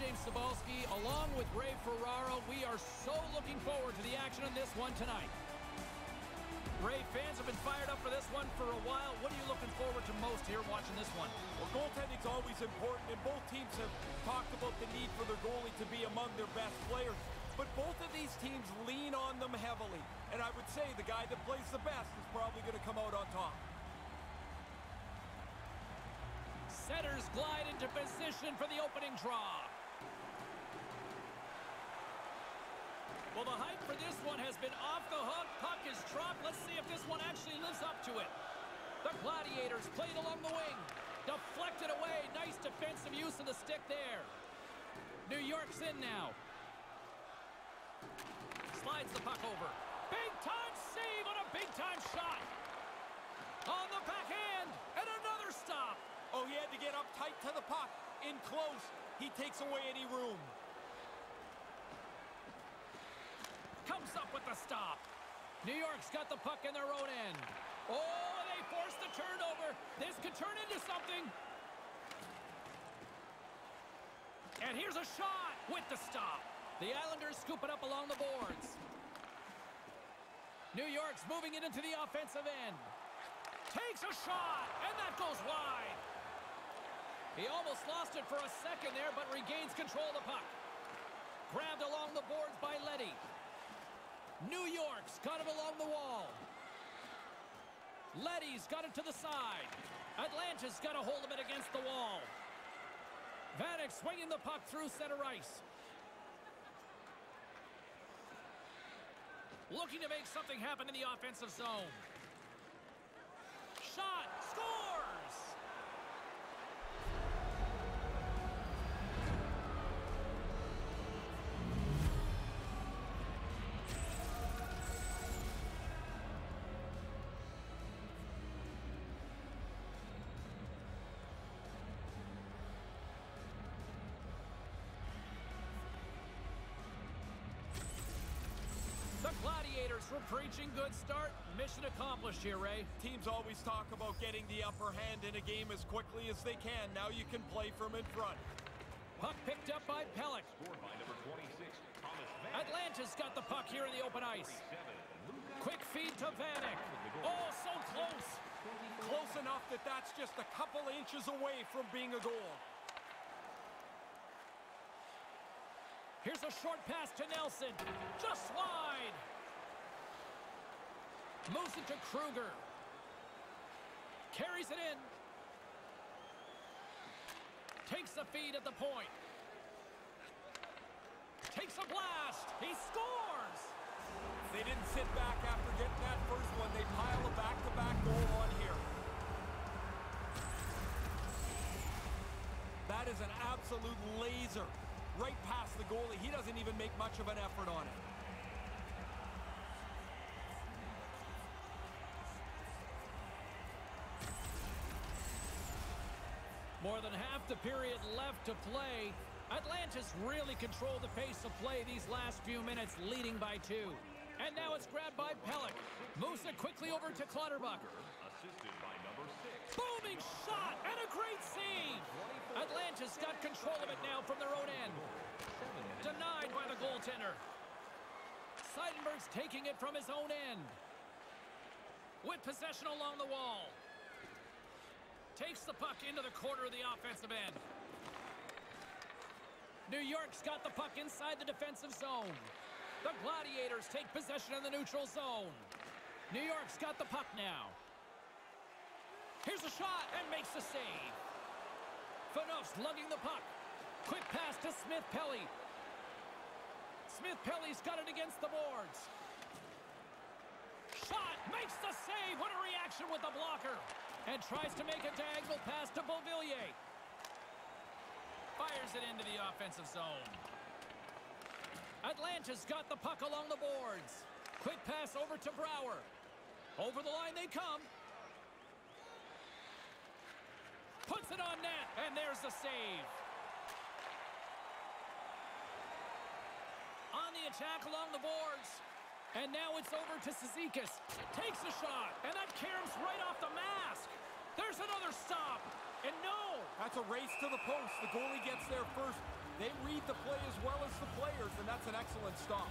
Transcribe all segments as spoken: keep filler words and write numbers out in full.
James Cybulski, along with Ray Ferraro. We are so looking forward to the action on this one tonight. Ray, fans have been fired up for this one for a while. What are you looking forward to most here watching this one? Well, goaltending's always important, and both teams have talked about the need for their goalie to be among their best players. But both of these teams lean on them heavily. And I would say the guy that plays the best is probably going to come out on top. Setters glide into position for the opening draw. Well, the hype for this one has been off the hook. Puck is dropped. Let's see if this one actually lives up to it. The Gladiators played along the wing. Deflected away. Nice defensive use of the stick there. New York's in now. Slides the puck over. Big-time save on a big-time shot. On the backhand. And another stop. Oh, he had to get up tight to the puck. In close, he takes away any room. Comes up with the stop. New York's got the puck in their own end. Oh, they forced the turnover. This could turn into something. And here's a shot with the stop. The Islanders scoop it up along the boards. New York's moving it into the offensive end. Takes a shot, and that goes wide. He almost lost it for a second there, but regains control of the puck. Grabbed along the boards by Leddy. New York's got it along the wall. Leddy's got it to the side. Atlanta's got a hold of it against the wall. Vanek swinging the puck through center ice. Looking to make something happen in the offensive zone. Shot, scores! The Gladiators were preaching good start. Mission accomplished here, Ray. Teams always talk about getting the upper hand in a game as quickly as they can. Now you can play from in front. Puck picked up by Pelech. Scored by number twenty-six, Thomas Vanek. Atlanta's got the puck here in the open ice. Quick feed to Vanek. Oh, so close. Close enough that that's just a couple inches away from being a goal. Here's a short pass to Nelson. Just wide. Moves it to Kruger. Carries it in. Takes the feed at the point. Takes a blast. He scores. They didn't sit back after getting that first one. They pile a back-to-back goal on here. That is an absolute laser. Right past the goalie. He doesn't even make much of an effort on it. More than half the period left to play. Atlanta's really controlled the pace of play these last few minutes, leading by two. And now it's grabbed by Pelech. Moves it quickly over to Clutterbuck. Assisted by number six. Booming shot and a great save. Atlanta's got control of it now from their own end. Denied by the goaltender. Seidenberg's taking it from his own end. With possession along the wall. Takes the puck into the corner of the offensive end. New York's got the puck inside the defensive zone. The Gladiators take possession in the neutral zone. New York's got the puck now. Here's a shot and makes the save. Phaneuf's lugging the puck. Quick pass to Smith-Pelly. Smith-Pelly's got it against the boards. Shot makes the save. What a reaction with the blocker. And tries to make a diagonal pass to Beauvillier. Fires it into the offensive zone. Atlanta's got the puck along the boards. Quick pass over to Brouwer. Over the line they come. Puts it on net, and there's the save. On the attack along the boards. And now it's over to Cizikas. Takes a shot, and that caroms right off the mask. There's another stop, and no. That's a race to the post. The goalie gets there first. They read the play as well as the players, and that's an excellent stop.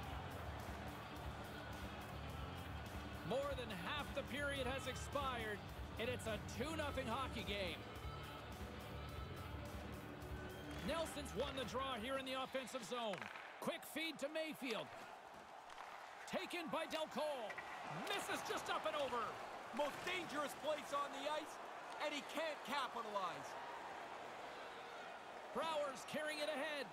More than half the period has expired, and it's a two nothing hockey game. Nelson's won the draw here in the offensive zone. Quick feed to Mayfield. Taken by Del Cole. Misses just up and over. Most dangerous place on the ice, and he can't capitalize. Brouwer's carrying it ahead.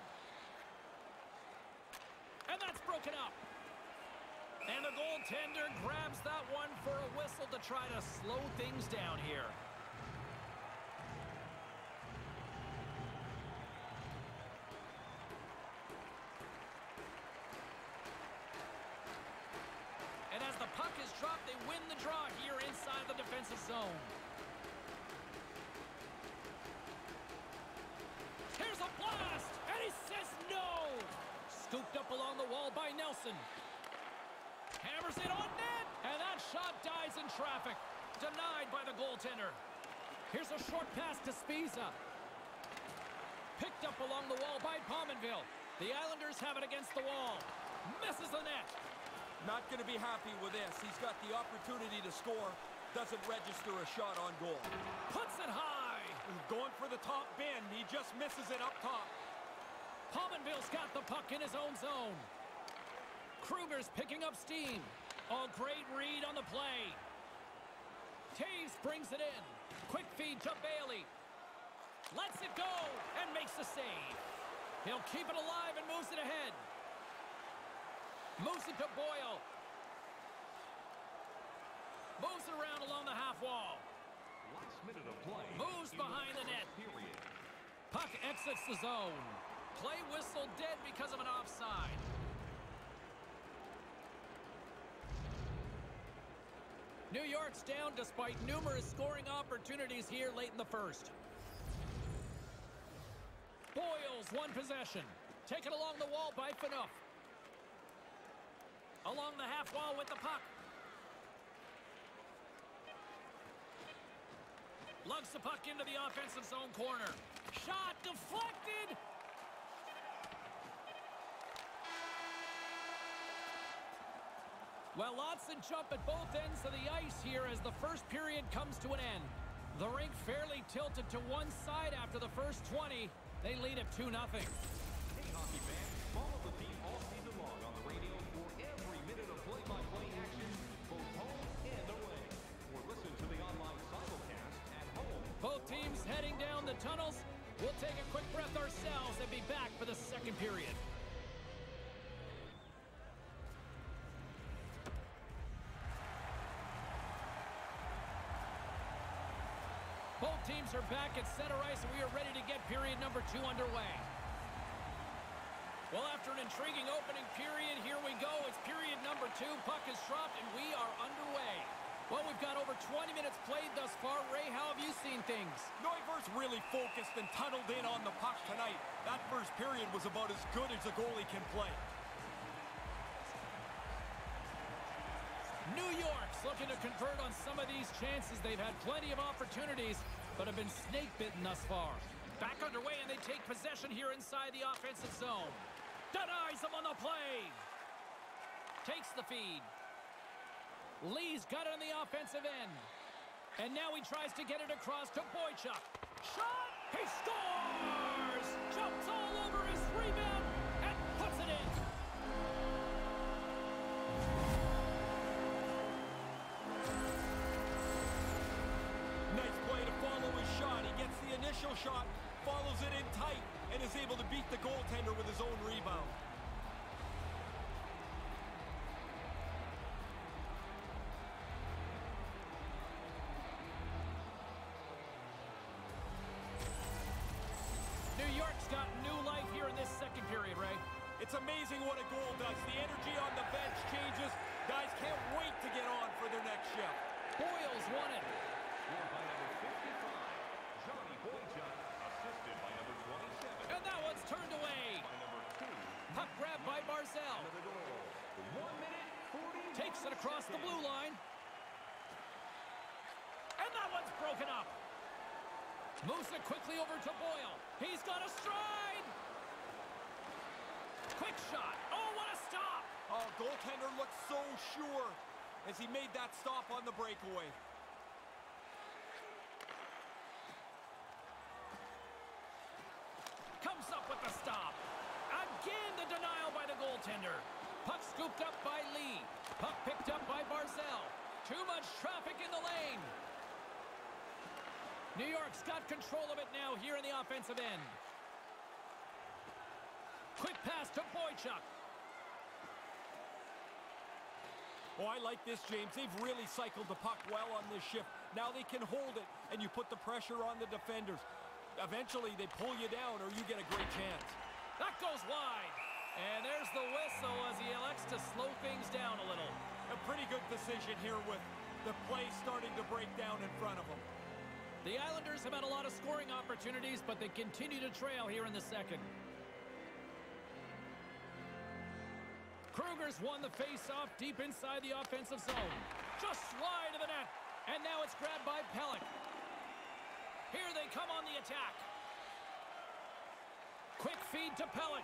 And that's broken up. And the goaltender grabs that one for a whistle to try to slow things down here. And as the puck is dropped, they win the draw here inside the defensive zone. Here's a blast, and he says no. Scooped up along the wall by Nelson. Hammers it on net, and that shot dies in traffic. Denied by the goaltender. Here's a short pass to Spiza. Picked up along the wall by Pominville. The Islanders have it against the wall. Misses the net. Not going to be happy with this. He's got the opportunity to score. Doesn't register a shot on goal. Puts it high. He's going for the top bin. He just misses it up top. Pominville's got the puck in his own zone. Kruger's picking up steam. Oh, great read on the play. Taves brings it in. Quick feed to Bailey. Lets it go and makes the save. He'll keep it alive and moves it ahead. Moves it to Boyle. Moves it around along the half wall. Last minute of play. Moves behind the net. Period. Puck exits the zone. Play whistle dead because of an offside. New York's down despite numerous scoring opportunities here late in the first. Boyles one possession. Taken along the wall by Phaneuf. Along the half wall with the puck. Lugs the puck into the offensive zone corner. Shot deflected. Well, lots of jump at both ends of the ice here as the first period comes to an end. The rink fairly tilted to one side after the first twenty. They lead at two nothing. Hey, hockey fans, follow the team all season long on the radio for every minute of play-by-play action, both home and away. Or listen to the online simulcast at home. Both teams heading down the tunnels. We'll take a quick breath ourselves and be back for the second period. Both teams are back at center ice, and we are ready to get period number two underway. Well, after an intriguing opening period, here we go. It's period number two. Puck is dropped, and we are underway. Well, we've got over twenty minutes played thus far. Ray, how have you seen things? Neuvirth's really focused and tunneled in on the puck tonight. That first period was about as good as a goalie can play. New York's looking to convert on some of these chances. They've had plenty of opportunities, but have been snake-bitten thus far. Back underway, and they take possession here inside the offensive zone. Denies them on the play. Takes the feed. Lee's got it on the offensive end. And now he tries to get it across to Boychuk. Shot! He scores! Jumps all over his rebound and puts it in. Nice play to follow his shot. He gets the initial shot, follows it in tight, and is able to beat the goaltender with his own rebound. New York's got new life here in this second period, Ray. It's amazing what a goal does. The energy on the bench changes. Guys can't wait to get on for their next shift. Boyles won it. Scored by number fifty-five, Johnny Boychuk, assisted by number twenty-seven. And that one's turned away. By number two, Puck grab by Barzell. the goal. One minute, forty. Takes it across the blue line. And that one's broken up. Moves it quickly over to Boyle. He's got a stride. goaltender looked so sure as he made that stop on the breakaway. Comes up with the stop. Again, the denial by the goaltender. Puck scooped up by Lee. Puck picked up by Barzell. Too much traffic in the lane. New York's got control of it now here in the offensive end. Quick pass to Boychuk. Oh, I like this, James. They've really cycled the puck well on this shift. Now they can hold it, and you put the pressure on the defenders. Eventually, they pull you down, or you get a great chance. That goes wide. And there's the whistle as he elects to slow things down a little. A pretty good decision here with the play starting to break down in front of them. The Islanders have had a lot of scoring opportunities, but they continue to trail here in the second. Kruger's won the face-off deep inside the offensive zone. Just wide of the net. And now it's grabbed by Pelech. Here they come on the attack. Quick feed to Pelech.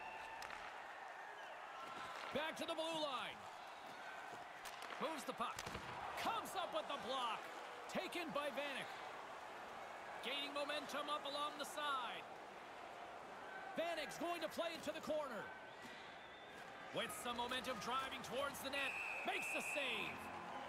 Back to the blue line. Moves the puck. Comes up with the block. Taken by Vanek. Gaining momentum up along the side. Vanek's going to play it to the corner. With some momentum driving towards the net. Makes the save.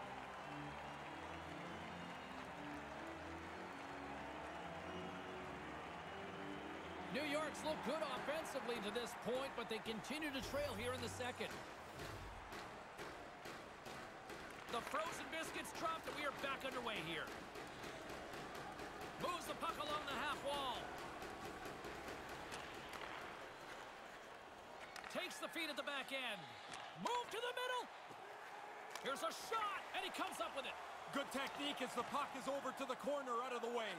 New York's looked good offensively to this point, but they continue to trail here in the second. The frozen biscuits dropped, and we are back underway here. Moves the puck along the half wall. Takes the feed at the back end. Move to the middle. Here's a shot, and he comes up with it. Good technique as the puck is over to the corner out of the way.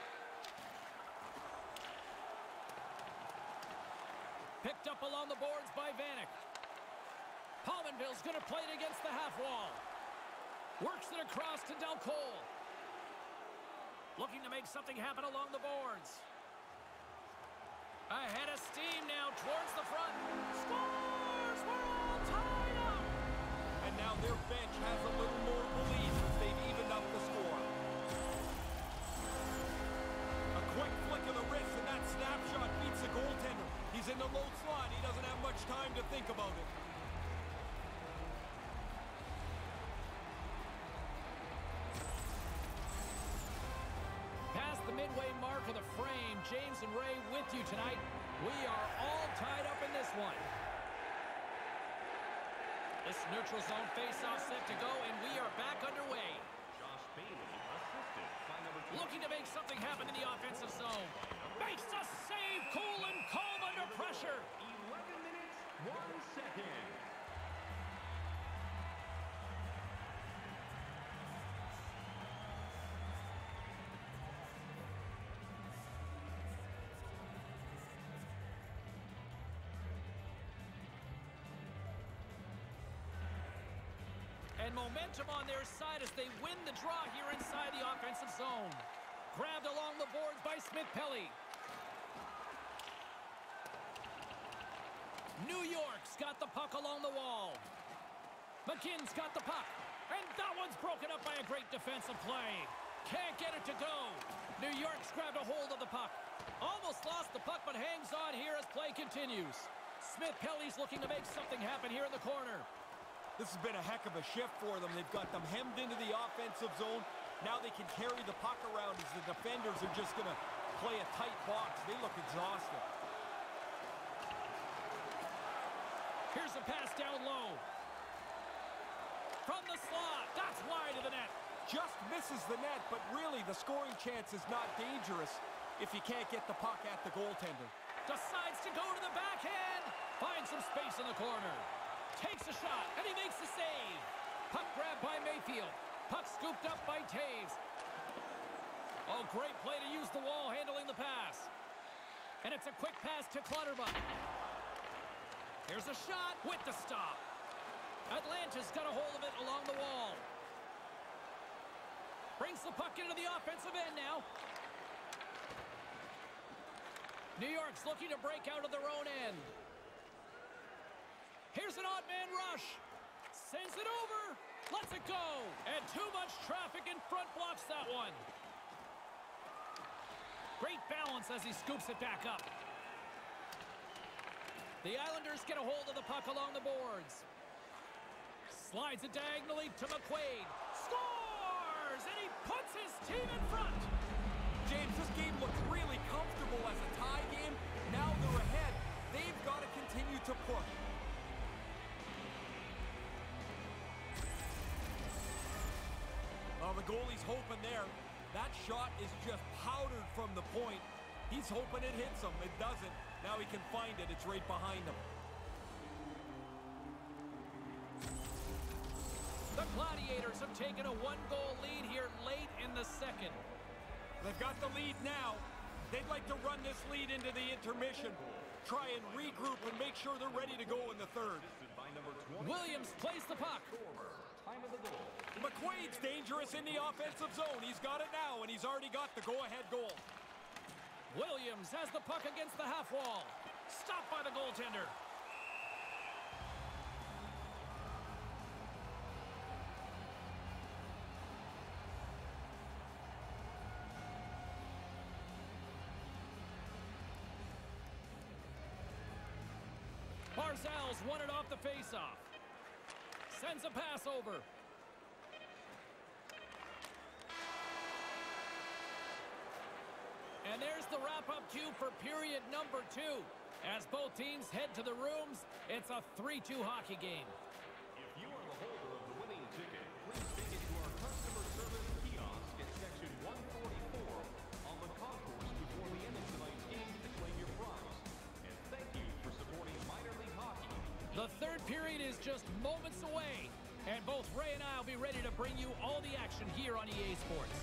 Picked up along the boards by Vanek. Palmenville's going to play it against the half wall. Works it across to Del Cole. Looking to make something happen along the boards. Ahead of steam now towards the front. Scores! We're all tied up! And now their bench has a little more belief as they've evened up the score. A quick flick of the wrist and that snapshot beats the goaltender. He's in the low slot. He doesn't have much time to think about it. Past the midway mark of the frame, James and Ray with you tonight. We are all tied up in this one. This neutral zone face-off set to go, and we are back underway. Josh Bailey assisted by number two. Looking to make something happen in the offensive zone. Makes the save, cool and calm under pressure. eleven minutes, one second. And momentum on their side as they win the draw here inside the offensive zone. Grabbed along the boards by Smith-Pelly. New York's got the puck along the wall. McKinn's got the puck. And that one's broken up by a great defensive play. Can't get it to go. New York's grabbed a hold of the puck. Almost lost the puck, but hangs on here as play continues. Smith-Pelly's looking to make something happen here in the corner. This has been a heck of a shift for them. They've got them hemmed into the offensive zone. Now they can carry the puck around as the defenders are just going to play a tight box. They look exhausted. Here's a pass down low. From the slot. That's wide of the net. Just misses the net, but really the scoring chance is not dangerous if you can't get the puck at the goaltender. Decides to go to the backhand. Finds some space in the corner. Takes a shot, and he makes the save. Puck grabbed by Mayfield. Puck scooped up by Taves. Oh, great play to use the wall handling the pass. And it's a quick pass to Clutterbuck. Here's a shot with the stop. Atlanta's got a hold of it along the wall. Brings the puck into the offensive end now. New York's looking to break out of their own end. Here's an odd man rush. Sends it over. Lets it go. And too much traffic in front blocks that one. Great balance as he scoops it back up. The Islanders get a hold of the puck along the boards. Slides it diagonally to McQuaid. Scores! And he puts his team in front. James, this game looks really comfortable as a tie game. Now they're ahead. They've got to continue to push. Well, the goalie's hoping there. That shot is just powdered from the point. He's hoping it hits him. It doesn't. Now he can find it. It's right behind him. The Gladiators have taken a one-goal lead here late in the second. They've got the lead now. They'd like to run this lead into the intermission. Try and regroup and make sure they're ready to go in the third. Williams plays the puck. Time of the goal. McQuaid's dangerous in the offensive zone. He's got it now, and he's already got the go-ahead goal. Williams has the puck against the half wall. Stopped by the goaltender. Barzal's won it off the faceoff. Sends a pass over. And there's the wrap-up cue for period number two. As both teams head to the rooms, it's a three two hockey game. If you are the holder of the winning ticket, please take it to our customer service kiosk at section one forty-four on the concourse before the end of tonight's game to claim your prize. And thank you for supporting minor league hockey. The third period is just moments away, and both Ray and I will be ready to bring you all the action here on E A Sports.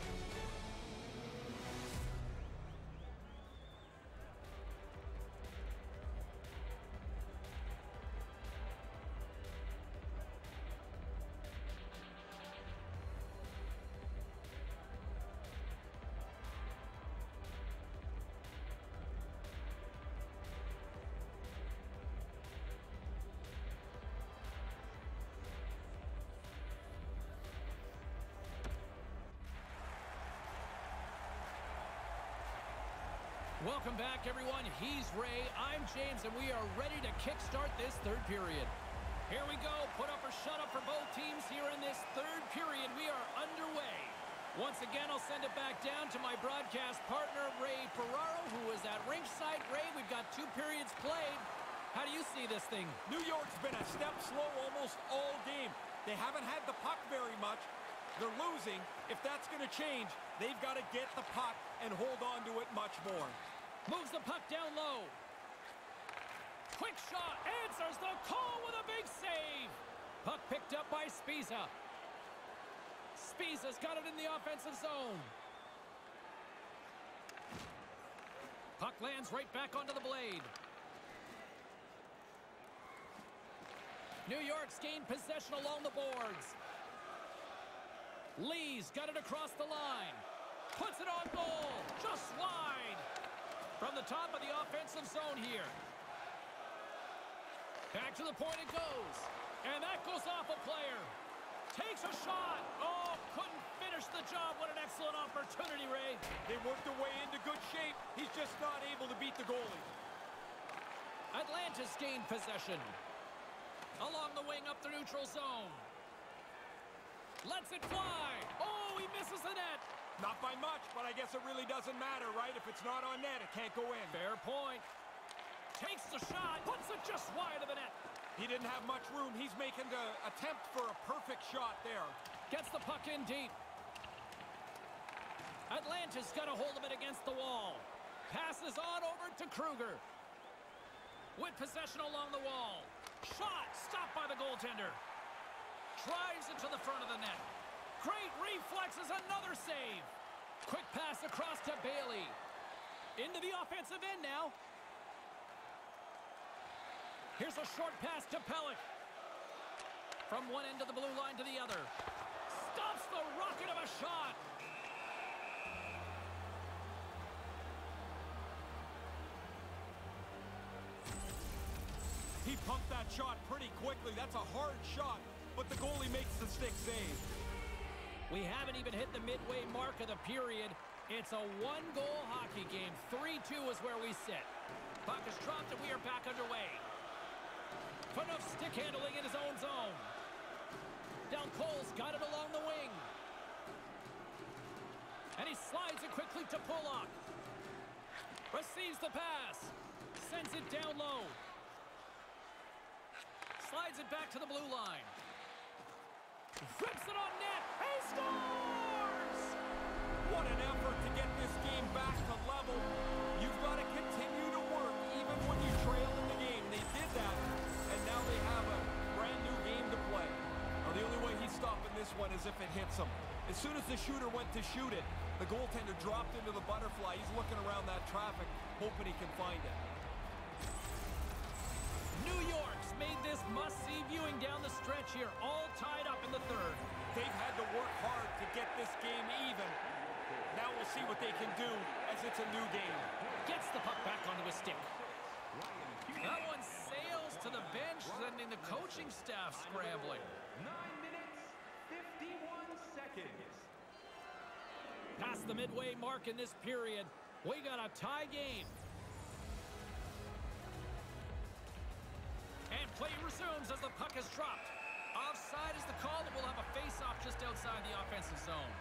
Welcome back, everyone. He's Ray, I'm James, and we are ready to kickstart this third period. Here we go. Put up or shut up for both teams here in this third period. We are underway. Once again, I'll send it back down to my broadcast partner, Ray Ferraro, who is at ringside. Ray, we've got two periods played. How do you see this thing? New York's been a step slow almost all game. They haven't had the puck very much. They're losing. If that's going to change, they've got to get the puck and hold on to it much more. Moves the puck down low. Quick shot. Answers the call with a big save. Puck picked up by Spiza. Spiza's got it in the offensive zone. Puck lands right back onto the blade. New York's gained possession along the boards. Lee's got it across the line. Puts it on goal. Just wide. From the top of the offensive zone here. Back to the point it goes. And that goes off a player. Takes a shot. Oh, couldn't finish the job. What an excellent opportunity, Ray. They worked their way into good shape. He's just not able to beat the goalie. Atlanta's gained possession. Along the wing up the neutral zone. Lets it fly. Oh, he misses the net. Not by much, but I guess it really doesn't matter, right? If it's not on net, it can't go in. Fair point. Takes the shot. Puts it just wide of the net. He didn't have much room. He's making the attempt for a perfect shot there. Gets the puck in deep. Atlanta's got a hold of it against the wall. Passes on over to Kruger. With possession along the wall. Shot stopped by the goaltender. Drives it to the front of the net. Great reflexes, another save. Quick pass across to Bailey. Into the offensive end now. Here's a short pass to Pelech. From one end of the blue line to the other. Stops the rocket of a shot. He pumped that shot pretty quickly. That's a hard shot, but the goalie makes the stick save. We haven't even hit the midway mark of the period. It's a one-goal hockey game. three two is where we sit. Puck is dropped and we are back underway. Enough stick handling in his own zone. Del Cole's got it along the wing. And he slides it quickly to Pulock. Receives the pass. Sends it down low. Slides it back to the blue line. Rips it on net. He scores! What an effort to get this game back to level. You've got to continue to work even when you trail in the game. They did that, and now they have a brand new game to play. Now, the only way he's stopping this one is if it hits him. As soon as the shooter went to shoot it, the goaltender dropped into the butterfly. He's looking around that traffic, hoping he can find it. New York's made this must-see viewing down the stretch here, all tied up in the third. They've had to work hard to get this game even. Now we'll see what they can do as it's a new game. Gets the puck back onto his stick. That one sails to the bench, sending the coaching staff scrambling. Nine minutes, fifty-one seconds. Past the midway mark in this period, we got a tie game. And play resumes as the puck is dropped. Offside is the call, and we'll have a face-off just outside the offensive zone.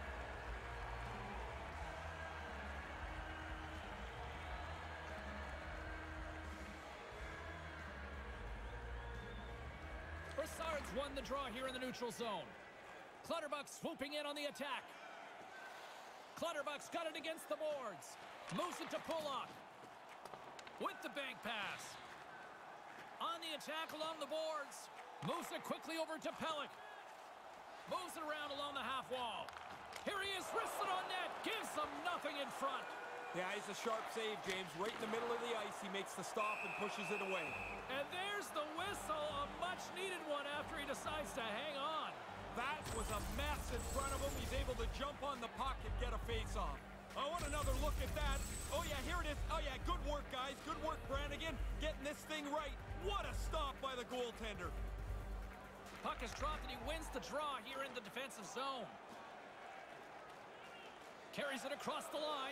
Brassard's won the draw here in the neutral zone. Clutterbuck swooping in on the attack. Clutterbuck's got it against the boards. Moves it to Pulock. With the bank pass. On the attack along the boards. Moves it quickly over to Pelech. Moves it around along the half wall. Here he is, wristed on net. Gives them nothing in front. Yeah, he's a sharp save, James. Right in the middle of the ice, he makes the stop and pushes it away. And there's the whistle, a much-needed one after he decides to hang on. That was a mess in front of him. He's able to jump on the puck and get a face-off. I want another look at that. Oh, yeah, here it is. Oh, yeah, good work, guys. Good work, Brannigan. Getting this thing right. What a stop by the goaltender. Puck is dropped and he wins the draw here in the defensive zone. Carries it across the line.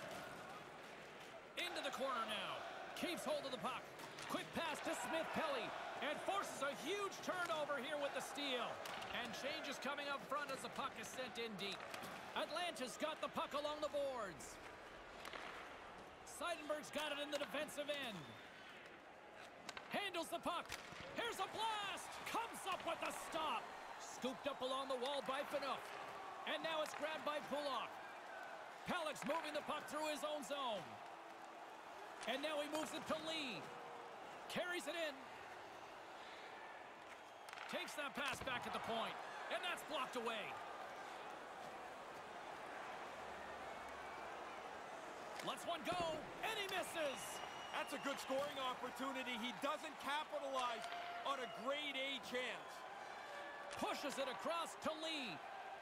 Into the corner now. Keeps hold of the puck. Quick pass to Smith-Pelly. And forces a huge turnover here with the steal. And change is coming up front as the puck is sent in deep. Atlanta's got the puck along the boards. Seidenberg's got it in the defensive end. Handles the puck. Here's a blast. Comes up with a stop. Scooped up along the wall by Phaneuf. And now it's grabbed by Pulock. Pelech's moving the puck through his own zone. And now he moves it to Lee. Carries it in. Takes that pass back at the point. And that's blocked away. Lets one go. And he misses. That's a good scoring opportunity. He doesn't capitalize on a grade A chance. Pushes it across to Lee.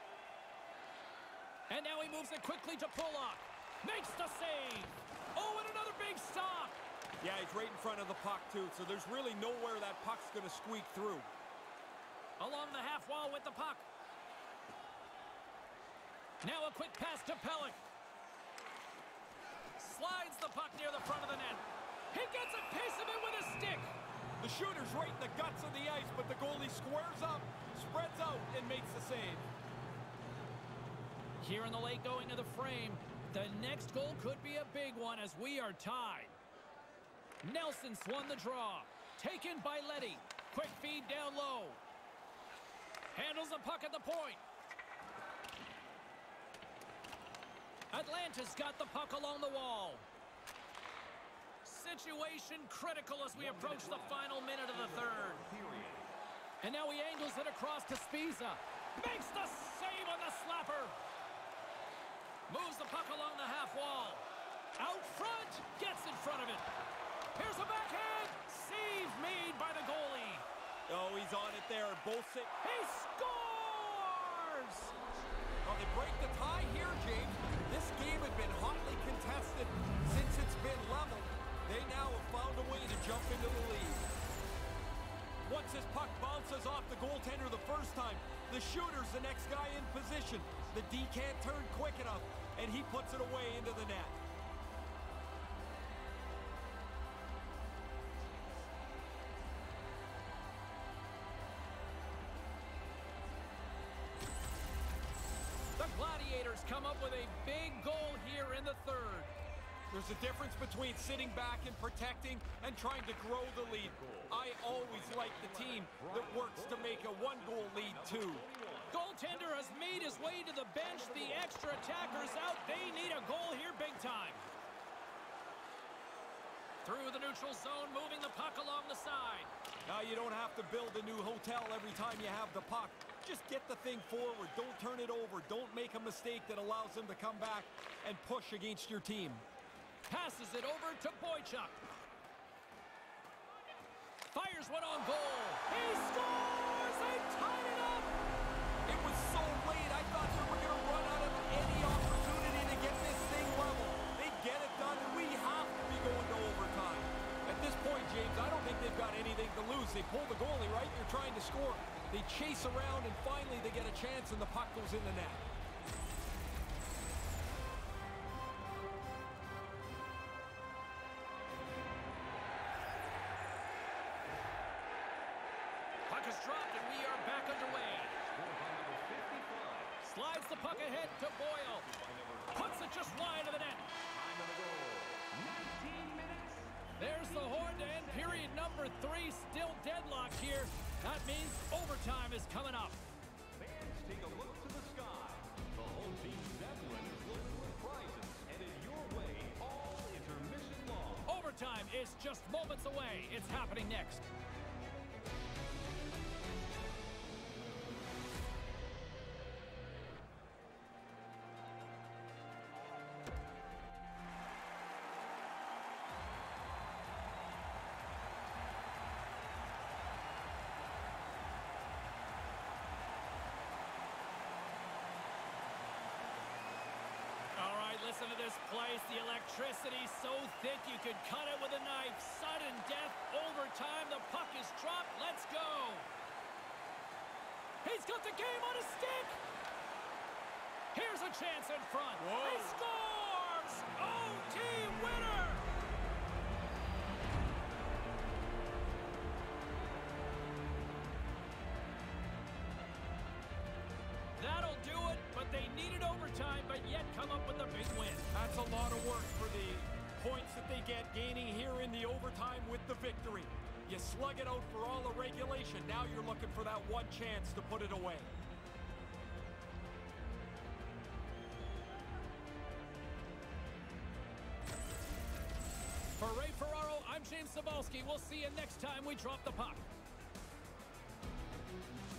And now he moves it quickly to Pulock. Makes the save. Oh, and another big stop. Yeah, he's right in front of the puck, too, so there's really nowhere that puck's going to squeak through. Along the half wall with the puck. Now a quick pass to Pelech. Slides the puck near the front of the net. He gets a piece of it with a stick. The shooter's right in the guts of the ice, but the goalie squares up, spreads out, and makes the save. Here in the late going to the frame, the next goal could be a big one as we are tied. Nelson's won the draw. Taken by Leddy. Quick feed down low. Handles the puck at the point. Atlanta's got the puck along the wall. Situation critical as we approach the final minute of the third. And now he angles it across to Spiza. Makes the save on the slapper. Moves the puck along the half wall. Out front. Gets in front of it. Here's a backhand. Save made by the goalie. Oh, he's on it there. Both sit. He scores! Well, they break the tie here, James. This game had been hotly contested since it's been level. They now have found a way to jump into the lead. Once this puck bounces off the goaltender the first time, the shooter's the next guy in position. The D can't turn quick enough, and he puts it away into the net. The Gladiators come up with a big goal here in the third. There's a difference between sitting back and protecting and trying to grow the lead. I always like the team that works to make a one-goal lead, too. Goaltender has made his way to the bench. The extra attackers out. They need a goal here big time. Through the neutral zone, moving the puck along the side. Now you don't have to build a new hotel every time you have the puck. Just get the thing forward. Don't turn it over. Don't make a mistake that allows them to come back and push against your team. Passes it over to Boychuk. Fires one on goal. He scores! They tied it up! It was so late, I thought they were going to run out of any opportunity to get this thing level. They get it done, and we have to be going to overtime. At this point, James, I don't think they've got anything to lose. They pull the goalie, right? They're trying to score. They chase around, and finally they get a chance, and the puck goes in the net. Puck is dropped, and we are back underway. Slides the puck ahead to Boyle. Puts it just wide of the net. There's the horn to end period number three. Still deadlocked here. That means overtime is coming up. Fans, take a look to the sky. The home team Zeppelin is loaded with prizes, headed your way all intermission long. Overtime is just moments away. It's happening next. Listen to this place. The electricity so thick you could cut it with a knife. Sudden death, overtime. The puck is dropped. Let's go. He's got the game on his stick. Here's a chance in front. Whoa. He scores! O T winner! That'll do it, but they needed overtime, but yet come up with a big win. That's a lot of work for the points that they get gaining here in the overtime with the victory. You slug it out for all the regulation. Now you're looking for that one chance to put it away. For Ray Ferraro, I'm James Cybulski. We'll see you next time we drop the puck.